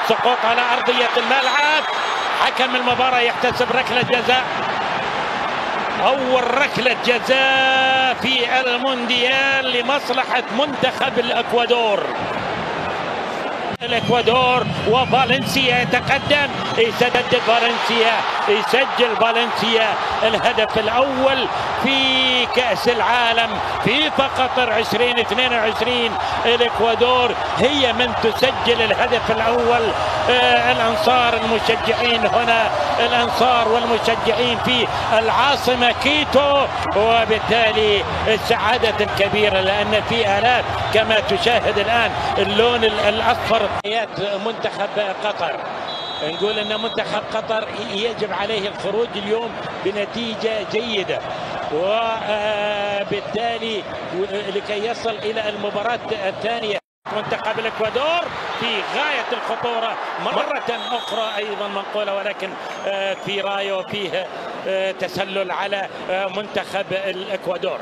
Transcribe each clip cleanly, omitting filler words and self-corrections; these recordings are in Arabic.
سقوط على أرضية الملعب. حكم المباراة يحتسب ركلة جزاء، أول ركلة جزاء في المونديال لمصلحة منتخب الإكوادور. وفالنسيا يتقدم، يسدد فالنسيا، يسجل فالنسيا الهدف الأول في كأس العالم في قطر 2022. الإكوادور هي من تسجل الهدف الأول. الأنصار المشجعين هنا، الأنصار والمشجعين في العاصمة كيتو، وبالتالي السعادة الكبيرة لأن في آلاف كما تشاهد الآن اللون الأصفر. منتخب قطر، نقول أن منتخب قطر يجب عليه الخروج اليوم بنتيجة جيدة، وبالتالي لكي يصل إلى المباراة الثانية. منتخب الإكوادور في غاية الخطورة مرة أخرى أيضا منقولة، ولكن في رايو فيه تسلل على منتخب الإكوادور.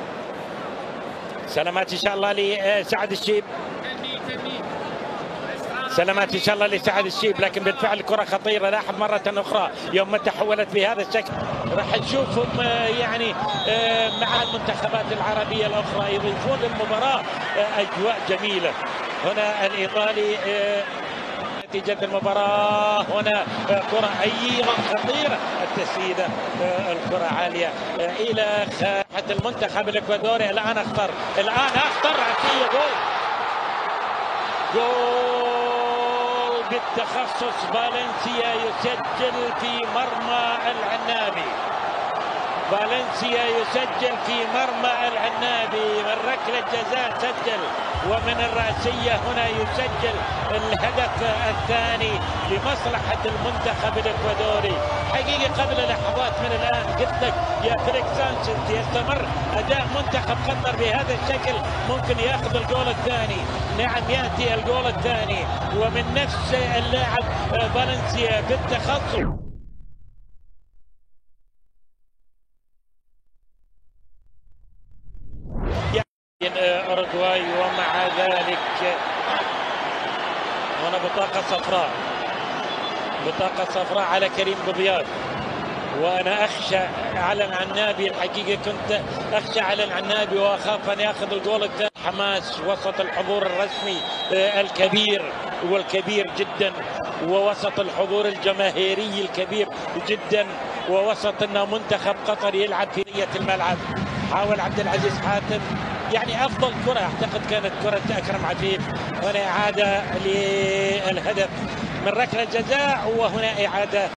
سلامات إن شاء الله لسعد الشيب، سلامات إن شاء الله لسعد الشيب، لكن بالفعل كرة خطيرة. لاحظ مرة أخرى يوم ما تحولت بهذا الشكل راح نشوفهم يعني مع المنتخبات العربية الأخرى يضيفون للمباراة أجواء جميلة. هنا الإيطالي نتيجة المباراة، هنا كرة أيضا خطيرة، التسديدة الكرة عالية إلى خارج المنتخب الإكوادوري. الآن أخطر عطية جول بالتخصص. فالنسيا يسجل في مرمى العنابي، فالنسيا يسجل في مرمى العنابي من ركلة جزاء سجل، ومن الرأسية هنا يسجل الهدف الثاني لمصلحة المنتخب الإكوادوري. حقيقة قبل لحظات من الآن قلت لك يا فريق سانشيز يستمر أداء منتخب قطر بهذا الشكل ممكن يأخذ الجول الثاني. نعم يأتي الجول الثاني ومن نفس اللاعب فالنسيا بالتخصص. أوروغواي، ومع ذلك هنا بطاقة صفراء على كريم بوبياض. وأنا أخشى على العنابي، الحقيقة كنت أخشى على العنابي وأخاف أن يأخذ الجول الثاني. حماس وسط الحضور الرسمي الكبير والكبير جدا، ووسط الحضور الجماهيري الكبير جدا، ووسط أن منتخب قطر يلعب في نية الملعب. حاول عبد العزيز حاتم يعني أفضل كرة أعتقد كانت كرة أكرم عفيف. هنا إعادة للهدف من ركلة جزاء، وهنا إعادة